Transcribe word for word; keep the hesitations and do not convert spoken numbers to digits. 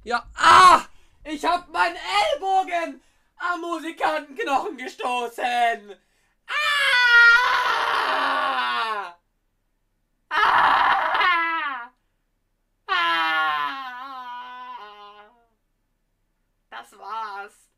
Ja, ah! Ich hab meinen Ellbogen am Musikantenknochen gestoßen! Ah! Ah! Ah! Das war's.